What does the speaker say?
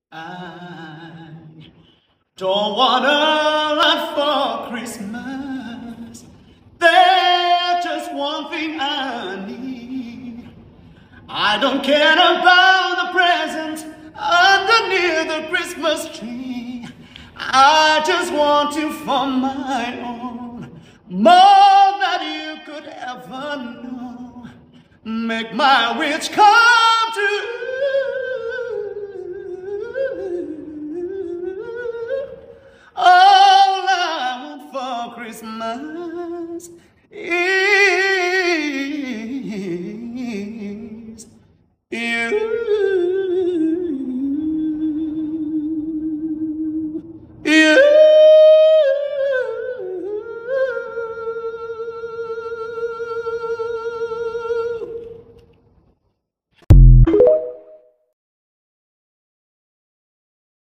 I don't want a lot for Christmas. There's just one thing I need. I don't care about the presents underneath the Christmas tree. I just want you for my own, more than you could ever know. Make my wish come true.